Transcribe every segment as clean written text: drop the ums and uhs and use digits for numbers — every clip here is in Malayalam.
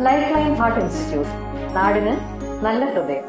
ലൈഫ് ലൈൻ ഹാർട്ട് ഇൻസ്റ്റിറ്റ്യൂട്ട്, നാടിന് നല്ല ഹൃദയം.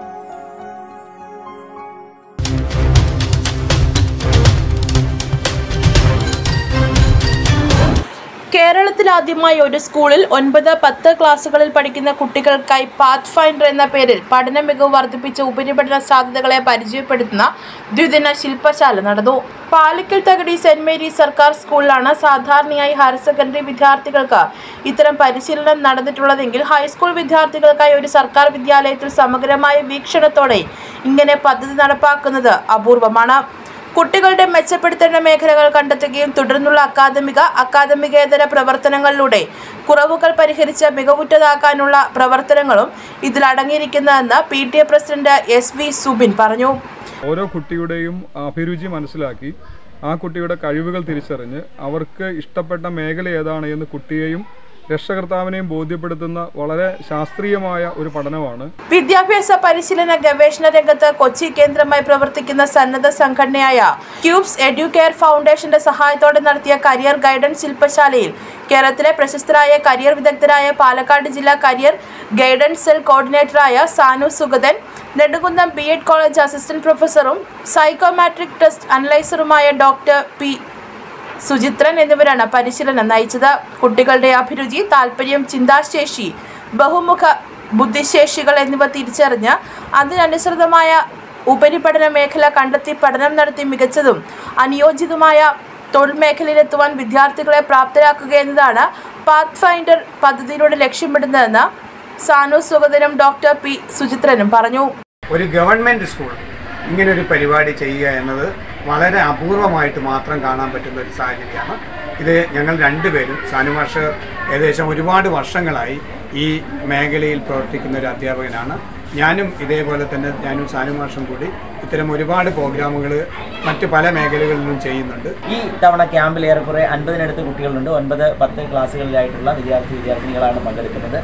കേരളത്തിൽ ആദ്യമായി ഒരു സ്കൂളിൽ 9-10 ക്ലാസുകളിൽ പഠിക്കുന്ന കുട്ടികൾക്കായി പാത്ത് ഫൈൻഡർ എന്ന പേരിൽ പഠന മികവ് വർദ്ധിപ്പിച്ച ഉപരിപഠന സാധ്യതകളെ പരിചയപ്പെടുത്തുന്ന ദ്വിദിന ശില്പശാല നടന്നു. പാലക്കൽ തകടി സെന്റ് മേരീസ് സർക്കാർ സ്കൂളിലാണ് സാധാരണയായി ഹയർ സെക്കൻഡറി വിദ്യാർത്ഥികൾക്ക് ഇത്തരം പരിശീലനം നടന്നിട്ടുള്ളതെങ്കിൽ ഹൈസ്കൂൾ വിദ്യാർത്ഥികൾക്കായി ഒരു സർക്കാർ വിദ്യാലയത്തിൽ സമഗ്രമായ വീക്ഷണത്തോടെ ഇങ്ങനെ പദ്ധതി നടപ്പാക്കുന്നത് അപൂർവമാണ്. കുട്ടികളുടെ മെച്ചപ്പെടുത്തേണ്ട മേഖലകൾ കണ്ടെത്തുകയും തുടർന്നുള്ള അക്കാദമികേതര പ്രവർത്തനങ്ങളിലൂടെ കുറവുകൾ പരിഹരിച്ച് മികവുറ്റതാക്കാനുള്ള പ്രവർത്തനങ്ങളും ഇതിലടങ്ങിയിരിക്കുന്നതെന്ന് PTA പ്രസിഡന്റ് SV സുബിൻ പറഞ്ഞു. ഓരോ കുട്ടിയുടെയും അഭിരുചി മനസ്സിലാക്കി ആ കുട്ടിയുടെ കഴിവുകൾ തിരിച്ചറിഞ്ഞ് അവർക്ക് ഇഷ്ടപ്പെട്ട മേഖല ഏതാണ് എന്ന് കുട്ടിയെയും രക്ഷകർത്താവിനെയും ബോധ്യപ്പെടുത്തുന്ന വളരെ ശാസ്ത്രീയമായ ഒരു പഠനമാണ്. വിദ്യാഭ്യാസ പരിശീലന ഗവേഷണ രംഗത്ത് കൊച്ചി കേന്ദ്രമായി പ്രവർത്തിക്കുന്ന സന്നദ്ധ സംഘടനയായ ക്യൂബ്സ് എഡ്യൂകെയർ ഫൗണ്ടേഷന്റെ സഹായത്തോടെ നടത്തിയ കരിയർ ഗൈഡൻസ് ശില്പശാലയിൽ കേരളത്തിലെ പ്രശസ്തരായ കരിയർ വിദഗ്ധരായ പാലക്കാട് ജില്ലാ കരിയർ ഗൈഡൻസ് സെൽ കോർഡിനേറ്ററായ Sanu Sugathan, Nedukunnam B.Ed college assistant പ്രൊഫസറും സൈക്കോമാട്രിക് ടെസ്റ്റ് അനലൈസറുമായ ഡോക്ടർ P. സുചിത്രൻ എന്നിവരാണ് പരിശീലനം നയിച്ചത്. കുട്ടികളുടെ അഭിരുചി, താൽപര്യം, ചിന്താശേഷി, ബഹുമുഖ ബുദ്ധിശേഷികൾ എന്നിവ തിരിച്ചറിഞ്ഞ് അതിനനുസൃതമായ ഉപരിപഠന മേഖല കണ്ടെത്തി പഠനം നടത്തി മികച്ചതും അനുയോജ്യതുമായ തൊഴിൽ മേഖലയിലെത്തുവാൻ വിദ്യാർത്ഥികളെ പ്രാപ്തരാക്കുക എന്നതാണ് പാത്ത് ഫൈൻഡർ പദ്ധതിയിലൂടെ ലക്ഷ്യമിടുന്നതെന്ന് സാനു സുഗതനും ഡോക്ടർ P. സുചിത്രനും പറഞ്ഞു. ഒരു ഗവൺമെൻറ് സ്കൂൾ ഇങ്ങനൊരു പരിപാടി ചെയ്യുക എന്നത് വളരെ അപൂർവമായിട്ട് മാത്രം കാണാൻ പറ്റുന്ന ഒരു സാഹചര്യമാണ്. ഇത് ഞങ്ങൾ രണ്ടുപേരും, സാനു മാഷ് ഏകദേശം ഒരുപാട് വർഷങ്ങളായി ഈ മേഖലയിൽ പ്രവർത്തിക്കുന്ന ഒരു അധ്യാപകനാണ്. ഞാനും ഇതേപോലെ തന്നെ ഞാനും സാനു മാഷും കൂടി ഇത്തരം ഒരുപാട് പ്രോഗ്രാമുകൾ മറ്റ് പല മേഖലകളിലും ചെയ്യുന്നുണ്ട്. ഈ തവണ ക്യാമ്പിൽ ഏറെക്കുറെ 50-നടുത്ത് കുട്ടികളുണ്ട്. 9-10 ക്ലാസ്സുകളിലായിട്ടുള്ള വിദ്യാർത്ഥിനികളാണ് പങ്കെടുക്കുന്നത്.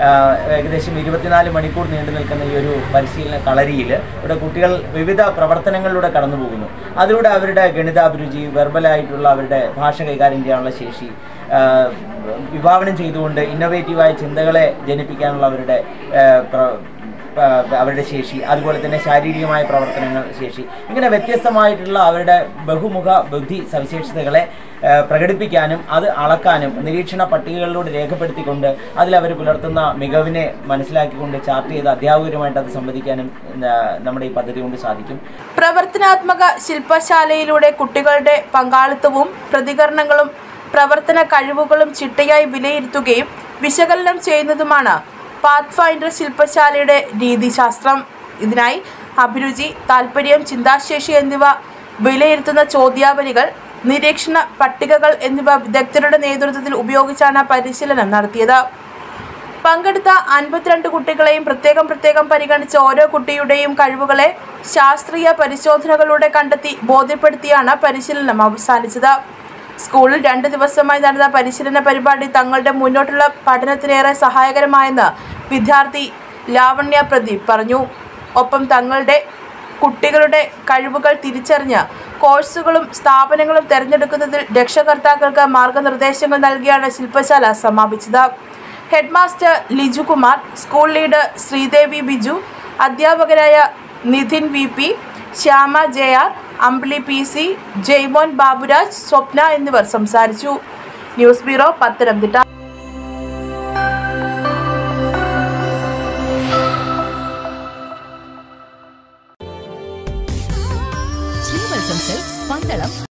ഏകദേശം 24 മണിക്കൂർ നീണ്ടു നിൽക്കുന്ന ഈ ഒരു പരിശീലന കളരിയിൽ ഇവിടെ കുട്ടികൾ വിവിധ പ്രവർത്തനങ്ങളിലൂടെ കടന്നു പോകുന്നു. അതിലൂടെ അവരുടെ ഗണിതാഭിരുചി, വെർബലായിട്ടുള്ള അവരുടെ ഭാഷ കൈകാര്യം ചെയ്യാനുള്ള ശേഷി വിഭാവനം ചെയ്തുകൊണ്ട് ഇന്നോവേറ്റീവായ ചിന്തകളെ ജനിപ്പിക്കാനുള്ള അവരുടെ ശേഷി, അതുപോലെ തന്നെ ശാരീരികമായ പ്രവർത്തനങ്ങൾ ശേഷി, ഇങ്ങനെ വ്യത്യസ്തമായിട്ടുള്ള അവരുടെ ബഹുമുഖ ബുദ്ധി സവിശേഷതകളെ പ്രകടിപ്പിക്കാനും അത് അളക്കാനും നിരീക്ഷണ പട്ടികകളിലൂടെ രേഖപ്പെടുത്തിക്കൊണ്ട് അതിലവർ പുലർത്തുന്ന മികവിനെ മനസ്സിലാക്കിക്കൊണ്ട് ചാർട്ട് ചെയ്ത് അധ്യാപകരുമായിട്ട് അത് സംവദിക്കാനും നമ്മുടെ ഈ പദ്ധതി കൊണ്ട് സാധിക്കും. പ്രവർത്തനാത്മക ശില്പശാലയിലൂടെ കുട്ടികളുടെ പങ്കാളിത്തവും പ്രതികരണങ്ങളും പ്രവർത്തന കഴിവുകളും ചിട്ടയായി വിലയിരുത്തുകയും വിശകലനം ചെയ്യുന്നതുമാണ് പാത്ത് ഫൈൻഡർ ശില്പശാലയുടെ രീതിശാസ്ത്രം. ഇതിനായി അഭിരുചി, താൽപര്യം, ചിന്താശേഷി എന്നിവ വിലയിരുത്തുന്ന ചോദ്യാവലികൾ, നിരീക്ഷണ പട്ടികകൾ എന്നിവ വിദഗ്ധരുടെ നേതൃത്വത്തിൽ ഉപയോഗിച്ചാണ് പരിശീലനം നടത്തിയത്. പങ്കെടുത്ത 52 കുട്ടികളെയും പ്രത്യേകം പരിഗണിച്ച ഓരോ കുട്ടിയുടെയും കഴിവുകളെ ശാസ്ത്രീയ പരിശോധനകളിലൂടെ കണ്ടെത്തി ബോധ്യപ്പെടുത്തിയാണ് പരിശീലനം അവസാനിച്ചത്. സ്കൂളിൽ 2 ദിവസമായി നടന്ന പരിശീലന പരിപാടി തങ്ങളുടെ മുന്നോട്ടുള്ള പഠനത്തിനേറെ സഹായകരമായെന്ന് വിദ്യാർത്ഥി ലാവണ്യ പ്രദീപ് പറഞ്ഞു. ഒപ്പം തങ്ങളുടെ കുട്ടികളുടെ കഴിവുകൾ തിരിച്ചറിഞ്ഞ് കോഴ്സുകളും സ്ഥാപനങ്ങളും തിരഞ്ഞെടുക്കുന്നതിൽ രക്ഷകർത്താക്കൾക്ക് മാർഗനിർദ്ദേശങ്ങൾ നൽകിയാണ് ശില്പശാല സമാപിച്ചത്. Head master Liju Kumar, school leader Sreedevi Biju, അധ്യാപകരായ നിധിൻ VP, ശ്യാമ JR, അമ്പിളി PC, ജയ്മോൻ ബാബുരാജ്, സ്വപ്ന എന്നിവർ സംസാരിച്ചു. News bureau, Pathanamthitta. Sreevalsam silks, Pandalam.